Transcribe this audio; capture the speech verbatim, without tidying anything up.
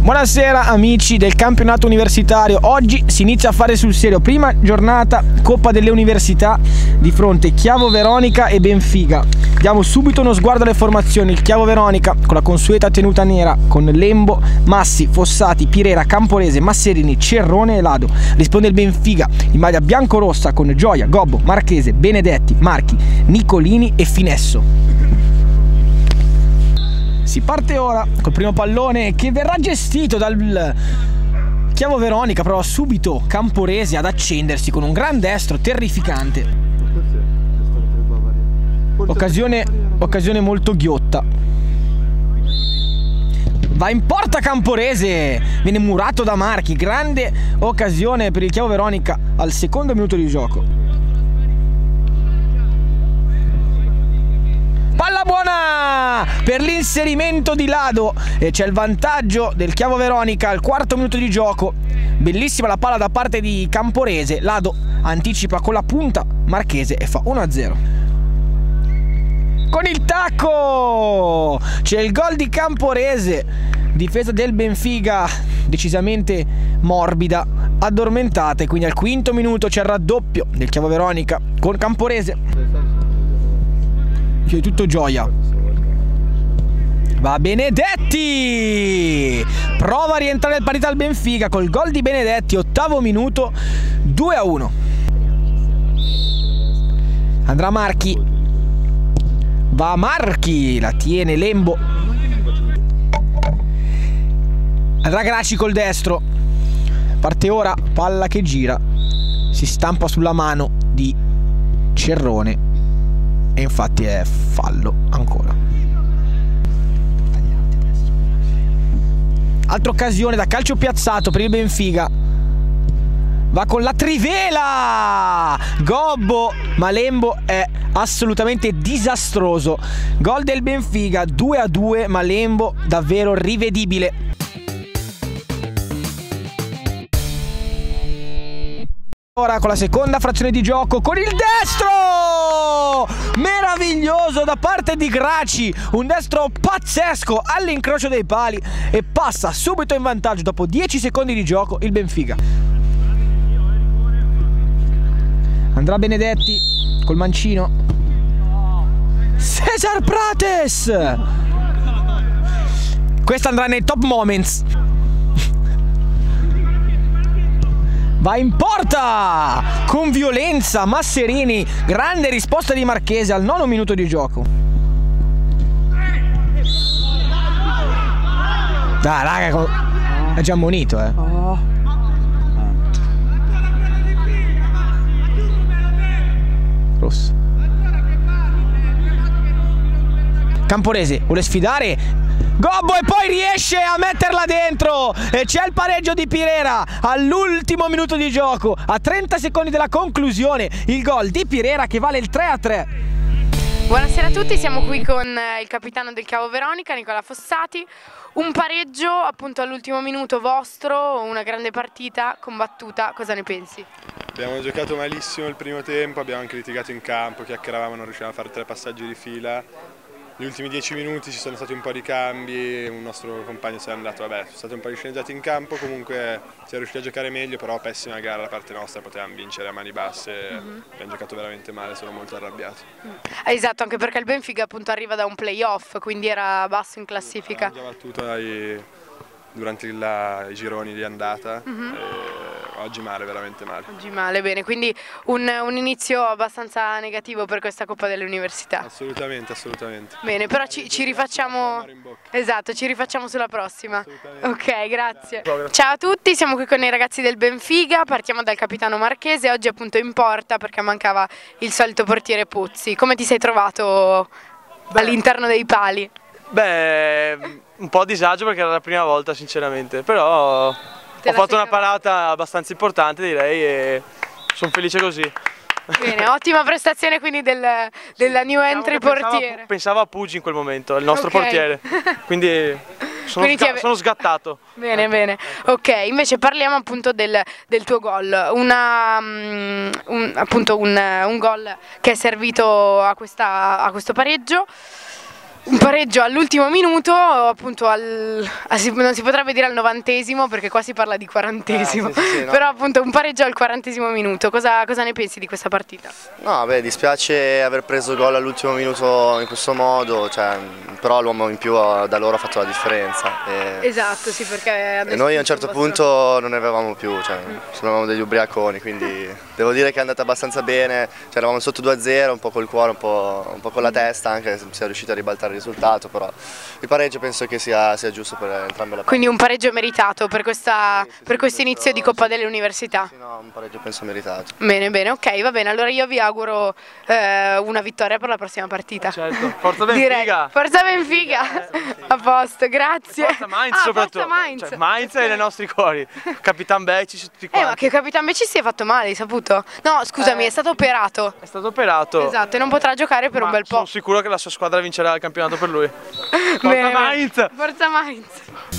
Buonasera amici del campionato universitario, oggi si inizia a fare sul serio, prima giornata Coppa delle Università di fronte Chiavo Veronica e Benfica. Diamo subito uno sguardo alle formazioni. Il Chiavo Veronica con la consueta tenuta nera con Lembo, Massi, Fossati, Pirera, Camporese, Masserini, Cerrone e Lado. Risponde il Benfica in maglia bianco-rossa con Gioia, Gobbo, Marchese, Benedetti, Marchi, Nicolini e Finesso. Si parte ora col primo pallone che verrà gestito dal Chiavo Veronica, prova subito Camporese ad accendersi con un gran destro terrificante. Occasione, occasione molto ghiotta. Va in porta Camporese, viene murato da Marchi, grande occasione per il Chiavo Veronica al secondo minuto di gioco. Palla buona per l'inserimento di Lado e c'è il vantaggio del Chiavo Veronica al quarto minuto di gioco. Bellissima la palla da parte di Camporese, Lado anticipa con la punta Marchese e fa uno a zero. Con il tacco c'è il gol di Camporese, difesa del Benfica decisamente morbida, addormentata, e quindi al quinto minuto c'è il raddoppio del Chiavo Veronica con Camporese. C'è tutto Gioia. Va Benedetti, prova a rientrare il parità al Benfica col gol di Benedetti, ottavo minuto, due a uno. Andrà Marchi, va Marchi, la tiene Lembo. Andrà Graci col destro, parte ora, palla che gira, si stampa sulla mano di Cerrone e infatti è fallo ancora. Altra occasione da calcio piazzato per il Benfica, va con la trivela, Gobbo, ma Lembo è assolutamente disastroso. Gol del Benfica, due a due, ma Lembo davvero rivedibile. Ora con la seconda frazione di gioco, con il destro meraviglioso da parte di Graci, un destro pazzesco all'incrocio dei pali, e passa subito in vantaggio dopo dieci secondi di gioco il Benfica. Andrà Benedetti col mancino, Cesar Prates, questa andrà nei top moments. Va in porta con violenza Masserini, grande risposta di Marchese al nono minuto di gioco. Dai raga, è già ammonito eh. Rosso. Camporese vuole sfidare Gobbo e poi riesce a metterla dentro e c'è il pareggio di Pirera all'ultimo minuto di gioco, a trenta secondi dalla conclusione, il gol di Pirera che vale il tre a tre. Buonasera a tutti, siamo qui con il capitano del Chiavo Veronica, Nicola Fossati. Un pareggio appunto all'ultimo minuto vostro, una grande partita combattuta, cosa ne pensi? Abbiamo giocato malissimo il primo tempo, abbiamo anche litigato in campo, chiacchieravamo, non riuscivamo a fare tre passaggi di fila. Gli ultimi dieci minuti ci sono stati un po' di cambi, un nostro compagno se n'è andato, vabbè, sono stati un po' di sceneggiati in campo, comunque si è riusciti a giocare meglio, però pessima gara da parte nostra, potevamo vincere a mani basse, mm-hmm. Abbiamo giocato veramente male, sono molto arrabbiato. Mm. Esatto, anche perché il Benfica appunto arriva da un playoff, quindi era basso in classifica. Abbiamo già battuto ai, durante la, i gironi di andata, mm-hmm. e oggi male, veramente male. Oggi male, bene, quindi un, un inizio abbastanza negativo per questa Coppa delle Università. Assolutamente, assolutamente. Bene, però ci, ci rifacciamo, esatto, ci rifacciamo sulla prossima. Ok, grazie. Ciao a tutti, siamo qui con i ragazzi del Benfica, partiamo dal capitano Marchese, oggi appunto in porta perché mancava il solito portiere Puzzi. Come ti sei trovato all'interno dei pali? Beh, un po' a disagio perché era la prima volta sinceramente, però ho fatto una parata abbastanza importante direi e sono felice così. Bene, ottima prestazione quindi del, della new entry portiere. Pensavo, pensavo a Puggi in quel momento, il nostro okay. portiere, quindi sono, quindi sga sono sgattato. Bene, bene. Ok, invece parliamo appunto del, del tuo gol, una, um, un, appunto un, un gol che è servito a, questa, a questo pareggio. un pareggio all'ultimo minuto, appunto al, non si potrebbe dire al novantesimo perché qua si parla di quarantesimo, eh, sì, sì, sì, no. Però appunto un pareggio al quarantesimo minuto. Cosa, cosa ne pensi di questa partita? No, beh, dispiace aver preso gol all'ultimo minuto in questo modo, cioè, però l'uomo in più da loro ha fatto la differenza. E, Esatto, sì, perché e noi a un certo punto non ne avevamo più, cioè, mm. sembravamo degli ubriaconi, quindi devo dire che è andata abbastanza bene, cioè, eravamo sotto due a zero, un po' col cuore, un po', un po' con la testa, anche se siamo riusciti a ribaltare il risultato, però il pareggio penso che sia, sia giusto per entrambe le parti. Quindi un pareggio meritato per, questa, sì, sì, per sì, questo inizio di Coppa delle Università? Sì, no, un pareggio penso meritato. Bene, bene, ok, va bene, allora io vi auguro eh, una vittoria per la prossima partita. Certo, forza Benfica! Direi. Forza Benfica! A posto, grazie! Forza Mainz ah, soprattutto! Forza Mainz, cioè, Mainz è nei nostri cuori, Capitan Becci, tutti quanti. Eh, ma che Capitan Becci si è fatto male, hai saputo? No, scusami, Eh. è stato operato. È stato operato. Esatto, e non potrà giocare per ma un bel po'. sono sicuro che la sua squadra vincerà il campionato per lui. Forza Bene, Mainz! Forza Mainz!